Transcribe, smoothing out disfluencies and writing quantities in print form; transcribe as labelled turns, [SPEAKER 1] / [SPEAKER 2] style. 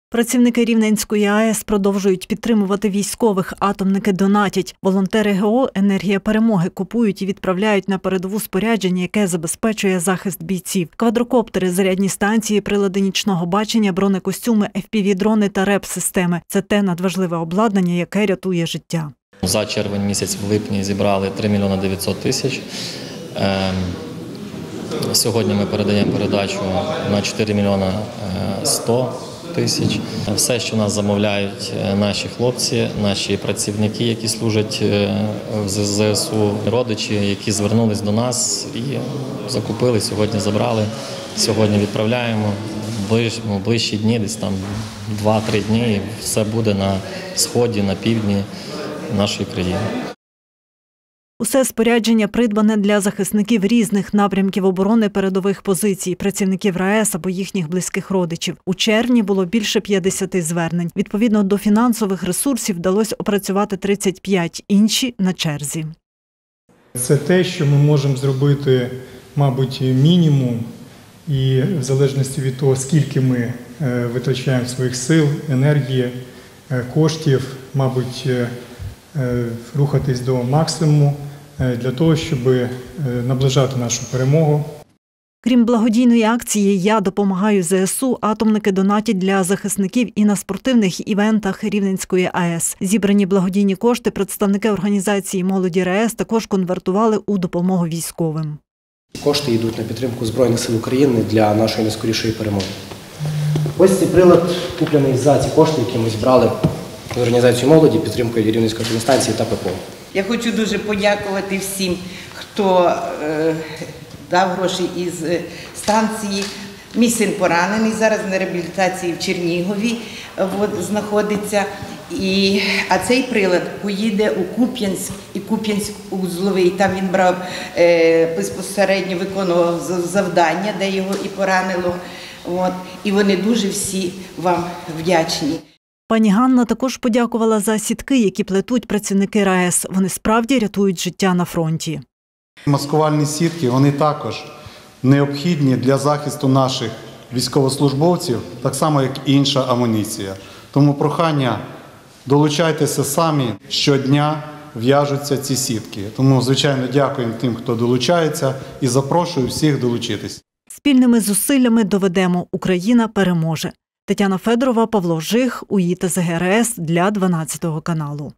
[SPEAKER 1] Працівники Рівненської АЕС продовжують підтримувати військових, атомники донатять. Волонтери ГО «Енергія перемоги» купують і відправляють на передову спорядження, яке забезпечує захист бійців. Квадрокоптери, зарядні станції, прилади нічного бачення, бронекостюми, FPV-дрони та РЕП-системи – це те надважливе обладнання, яке рятує життя.
[SPEAKER 2] За червень місяць в липні зібрали 3 мільйони 900 тисяч. Сьогодні ми передаємо передачу на 4 мільйони 100 тисяч. Все, що нас замовляють наші хлопці, наші працівники, які служать в ЗСУ, родичі, які звернулись до нас і закупили, сьогодні забрали, сьогодні відправляємо. В ближчі дні, десь там 2-3 дні, і все буде на сході, на півдні нашої країни.
[SPEAKER 1] Усе спорядження придбане для захисників різних напрямків оборони передових позицій, працівників РАЕС або їхніх близьких родичів. У червні було більше 50 звернень. Відповідно до фінансових ресурсів вдалося опрацювати 35, інші – на черзі.
[SPEAKER 3] Це те, що ми можемо зробити, мабуть, мінімум. І в залежності від того, скільки ми витрачаємо своїх сил, енергії, коштів, мабуть, рухатись до максимуму для того, щоб наближати нашу перемогу.
[SPEAKER 1] Крім благодійної акції «Я допомагаю ЗСУ», атомники донатять для захисників і на спортивних івентах Рівненської АЕС. Зібрані благодійні кошти представники організації «Молоді РаЕС» також конвертували у допомогу військовим.
[SPEAKER 4] Кошти йдуть на підтримку Збройних сил України для нашої найскорішої перемоги. Ось цей прилад куплений за ці кошти, які ми зібрали з організацією молоді, підтримкою Рівненської станції та ППО.
[SPEAKER 5] Я хочу дуже подякувати всім, хто дав гроші із станції. Мій син поранений, зараз на реабілітації в Чернігові знаходиться. А цей прилад поїде у Куп'янськ і Куп'янськ-Узловий. Там він брав безпосередньо, виконував завдання, де його і поранило. І вони дуже всі вам вдячні.
[SPEAKER 1] Пані Ганна також подякувала за сітки, які плетуть працівники РаЕС. Вони справді рятують життя на фронті.
[SPEAKER 6] Маскувальні сітки, вони також необхідні для захисту наших військовослужбовців, так само, як і інша амуніція. Тому прохання, долучайтеся самі, щодня в'яжуться ці сітки. Тому, звичайно, дякуємо тим, хто долучається, і запрошую всіх долучитись.
[SPEAKER 1] Спільними зусиллями доведемо – Україна переможе. Тетяна Федорова, Павло Жих, УІТА ЗГРС для 12 каналу.